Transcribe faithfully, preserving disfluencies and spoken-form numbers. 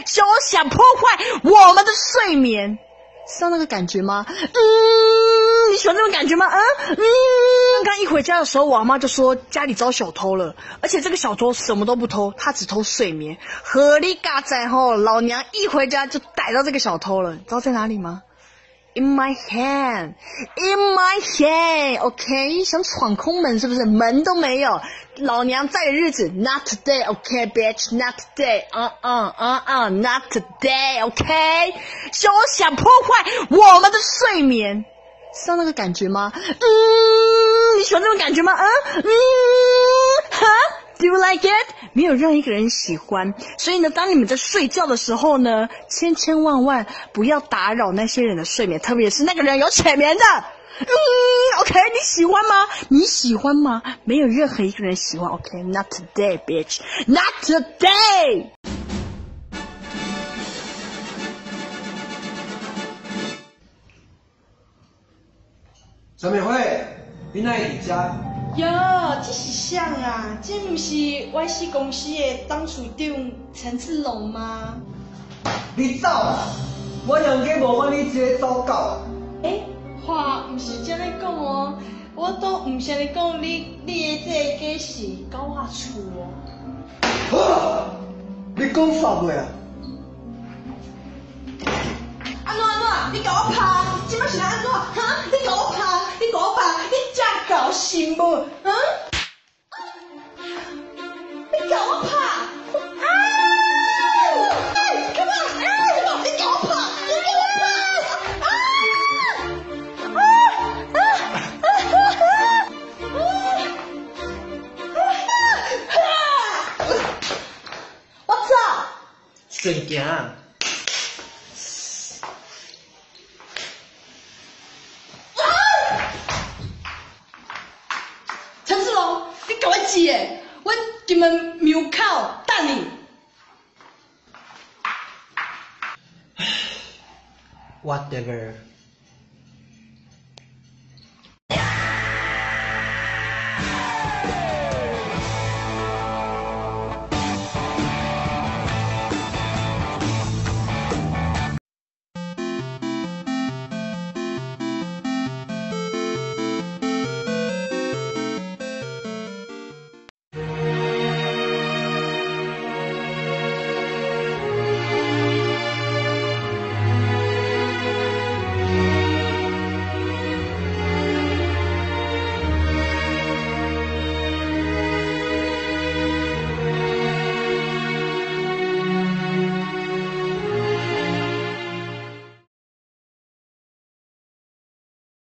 休想破坏我们的睡眠，知道那个感觉吗？嗯，你喜欢这种感觉吗？嗯嗯。刚刚一回家的时候，我阿妈就说家里遭小偷了，而且这个小偷什么都不偷，他只偷睡眠。合力嘎仔吼，老娘一回家就逮到这个小偷了，你知道在哪里吗？In my hand, in my hand, OK， 想闯空门是不是？门都没有，老娘在的日子 ，Not today, OK, bitch, Not today, 啊啊啊啊 Not today, OK， 休想破坏我们的睡眠，知道那个感觉吗？嗯，你喜欢这种感觉吗？嗯嗯，哈 ，Do you like it？没有任何一个人喜欢，所以呢，当你们在睡觉的时候呢，千千万万不要打扰那些人的睡眠，特别是那个人有浅眠的。嗯 ，OK， 你喜欢吗？你喜欢吗？没有任何一个人喜欢 ，OK，Not today, bitch, Not today。 陈美惠，你哪会伫遮？ 哟，这是谁啊？这不是 Y C 公司的董事长陈志龙吗？ 你走啊！我杨家无管你这个走狗啊！ 诶，话不是这样讲哦，我都唔是你讲你你的这个家是狗仔厝哦。 啊！你讲啥话啊？ 安怎安怎？你甲我拍？即摆是安怎？哈？你甲我拍？你甲我拍？你真搞心无？啊？你甲我拍？啊！哎 ，come on， 哎 ，come on， 你甲我拍？你甲我拍？啊！啊啊啊啊！我操！ 顺行啊！ 陈志龙，你给我接诶！我根本庙口等你。 Whatever。